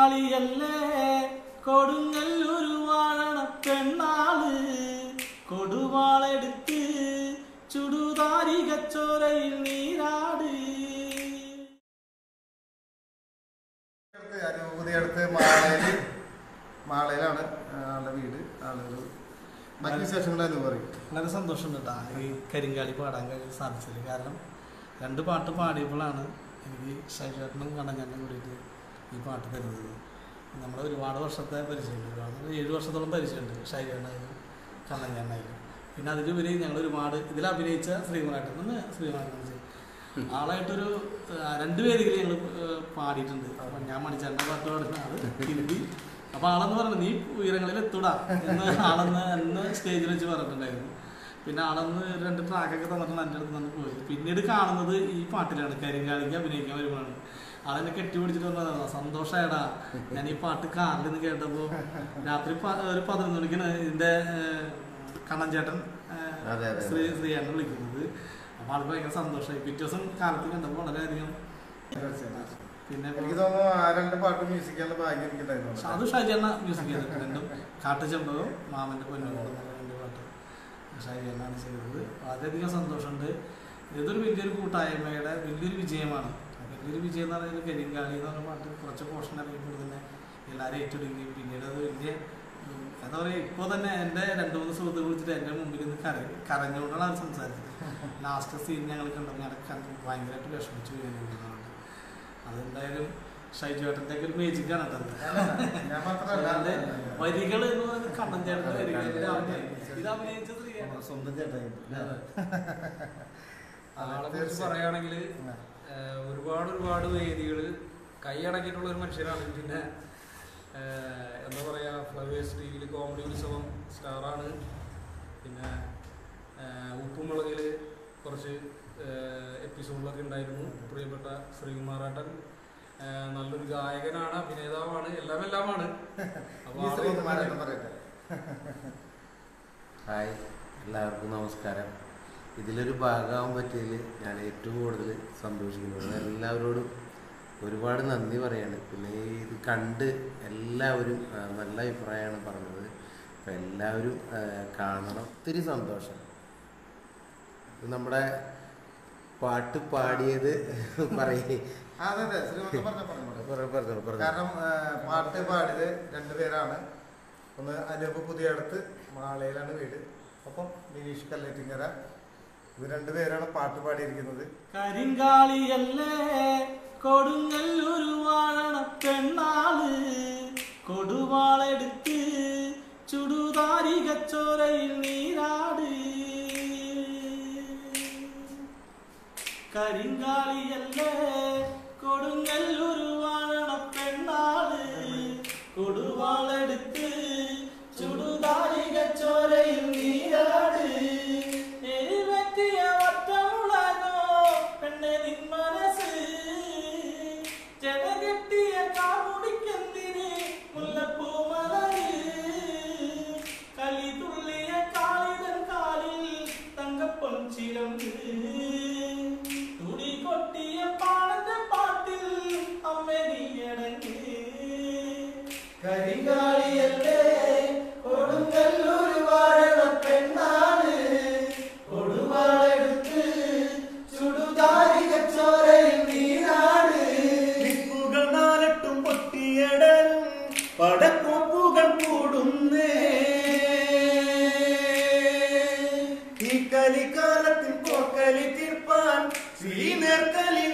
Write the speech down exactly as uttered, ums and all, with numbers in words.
കരിങ്കാളിയല്ലേ കൊടുങ്ങല്ലൂരു വാഴണ പെണ്ണാള് കൊടുവാളെടുത്ത് ചുടുതാരികച്ചോരയിൽ നീരാട്. അനുഭൂതിയടുത്ത് മാളയില് മാളയിലാണ് ആളുടെ വീട്. ആളുകൾ മറ്റു വിശേഷങ്ങളെന്ന് പറയും. വളരെ സന്തോഷമുണ്ട് കേട്ടോ ഈ കരിങ്കാളി പാടാൻ സാധിച്ചത്. കാരണം രണ്ട് പാട്ട് പാടിയപ്പോഴാണ് എനിക്ക് ഷൈജേട്ടനും കണ്ണഞ്ഞാനും കൂടിയിട്ട് ഈ പാട്ട് തരുന്നത്. നമ്മൾ ഒരുപാട് വർഷത്തെ പരിചയമുണ്ട്, ഒരുപാട് ഏഴ് വർഷത്തോളം പരിചയമുണ്ട് ഷൈജേട്ടനായാലും കണ്ണഞ്ഞാനായാലും. പിന്നെ അതിലുപരി ഞങ്ങൾ ഒരുപാട് ഇതിൽ അഭിനയിച്ച ശ്രീകുമാരേട്ടൻ ഒന്ന് ശ്രീകുമാരേട്ടൻ ആളായിട്ടൊരു രണ്ടുപേരെങ്കിലും ഞങ്ങൾ പാടിയിട്ടുണ്ട്. അപ്പം ഞാൻ മണിച്ചേട്ടൻ്റെ പാട്ട് പാടുന്ന ആള് ഹിന്ദി. അപ്പം ആളെന്ന് പറഞ്ഞു നീ ഉയരങ്ങളിൽ എത്തൂടാ എന്ന് ആളെന്ന് എന്ന് സ്റ്റേജിൽ വെച്ച് പറഞ്ഞിട്ടുണ്ടായിരുന്നു. പിന്നെ ആളെന്ന് രണ്ട് ട്രാക്കൊക്കെ തന്നിട്ടുണ്ട് എൻ്റെ അടുത്ത് നിന്ന് പോയി. പിന്നീട് കാണുന്നത് ഈ പാട്ടിലാണ്, കരിങ്കാളിക്ക് അഭിനയിക്കാൻ വരുമ്പോഴാണ്. ആളെന്നെ കെട്ടിപിടിച്ചിട്ട് പറഞ്ഞതാണ് സന്തോഷമായടാ ഞാൻ ഈ പാട്ട് കാറിൽ നിന്ന് കേട്ടപ്പോൾ രാത്രി ഒരു പതിനൊന്ന് മണിക്കാണ് ഇതിൻ്റെ കണ്ണൻചേട്ടൻ ശ്രീ ശ്രീയേട്ടൻ വിളിക്കുന്നത്. അപ്പോൾ ആൾക്ക് ഭയങ്കര സന്തോഷമായി. പിറ്റേ ദിവസം കാലത്ത് കണ്ടപ്പോൾ വളരെയധികം. പിന്നെ രണ്ട് പാട്ട് മ്യൂസിക് അത് ഷൈജേണ്ണ മ്യൂസിക് ചെയ്തിട്ട് രണ്ടും കാട്ടുചെമ്പകവും മാമൻ്റെ പൊന്നോളം രണ്ട് പാട്ട് ഷൈജേണ്ണാണ് ചെയ്തത്. വളരെയധികം സന്തോഷമുണ്ട്. ഇതൊരു വലിയൊരു കൂട്ടായ്മയുടെ വലിയൊരു വിജയമാണ്. വലിയൊരു വിജയം എന്ന് പറയുന്നത് കരിങ്കാളി എന്ന് പറഞ്ഞ പാട്ട് കുറച്ച് പോർഷൻ അറിയുമ്പോൾ തന്നെ എല്ലാവരും ഏറ്റെടുക്കുകയും പിന്നീട് അത് വലിയ എന്താ പറയുക ഇപ്പോൾ തന്നെ എൻ്റെ രണ്ട് മൂന്ന് സുഹൃത്തുക്കൾ വിളിച്ചിട്ട് എൻ്റെ മുമ്പിൽ നിന്ന് കര കരഞ്ഞുകൊണ്ടാണ് അത് സംസാരിച്ചത്. ലാസ്റ്റ് സീൻ ഞങ്ങൾ കണ്ടപ്പോൾ ഞാൻ ഭയങ്കരമായിട്ട് വിഷമിച്ചു പോകുന്നുണ്ട്. അതെന്തായാലും ഷൈജേട്ടൻ്റെ ഒക്കെ ഒരു മേജിക്കാണ് കേട്ടത്. വരികൾ എന്ന് പറയുന്നത് കണ്ണൻചേട്ടൻ്റെ വരികൾ ഇത് അഭിനയിച്ചത് സ്വന്തം ചേട്ടായി. ആളെക്കുറിച്ച് പറയുകയാണെങ്കിൽ ഒരുപാട് ഒരുപാട് വേദികൾ കൈയടക്കിയിട്ടുള്ള ഒരു മനുഷ്യനാണ്. പിന്നെ എന്താ പറയുക, ഫ്ലവേഴ്സ് ടി വിയിൽ കോമഡി ഉത്സവം സ്റ്റാറാണ്. പിന്നെ ഉപ്പുമുളകിൽ കുറച്ച് എപ്പിസോഡിലൊക്കെ ഉണ്ടായിരുന്നു. പ്രിയപ്പെട്ട ശ്രീകുമാരേട്ടൻ നല്ലൊരു ഗായകനാണ്, അഭിനേതാവാണ്, എല്ലാം എല്ലാമാണ്. ഹായ്, എല്ലാവർക്കും നമസ്കാരം. ഇതിലൊരു ഭാഗമാകാൻ പറ്റിയതിൽ ഞാൻ ഏറ്റവും കൂടുതൽ സന്തോഷിക്കുന്നത്. എല്ലാവരോടും ഒരുപാട് നന്ദി പറയാണ്. പിന്നെ ഇത് കണ്ട് എല്ലാവരും നല്ല അഭിപ്രായമാണ് പറഞ്ഞത്. അപ്പം എല്ലാവരും കാണണം. ഒത്തിരി സന്തോഷം. നമ്മുടെ പാട്ട് പാടിയത് പറയേ. കാരണം പാട്ട് പാടിയത് രണ്ടുപേരാണ്. ഒന്ന് അനൂപ് പുതിയടത്ത് മാളയിലാണ് വീട്. ഒപ്പം ബിനീഷ് കല്ലേറ്റിങ്ങര. ഇവർ രണ്ടുപേരാണ് പാട്ട് പാടിയിരിക്കുന്നത്. കരിങ്കാളിയല്ലേ കൊടുങ്ങല്ലൂരു വാഴണ പെണ്ണാള് കൊടുവാളെടുത്ത് ചുടുതാരികച്ചോരയിൽ നീരാട്. കരിങ്കാളിയല്ലേ കൊടുങ്ങല്ലൂരു വാഴണ പെണ്ണാള് കൊടുവാളെടുത്ത് ചുടുതാരികച്ചോരയിൽ നീരാട്. കരിങ്കാളിയല്ലേ കൊടുങ്ങല്ലൂരു വാഴണ പെണ്ണാണ് കൊടുവാളെടുത്ത് ചുടുതാരികച്ചോരയിൽ നീരാട്. ദിക്കുകൾ നാലട്ടും പൊട്ടിയടലും പടക്കോപ്പുകൾ കൂടുന്നേ. ഈ കലിക്കാലത്തിൽ പോക്കലി തീർപ്പാൻ ശ്രീനേർക്കലി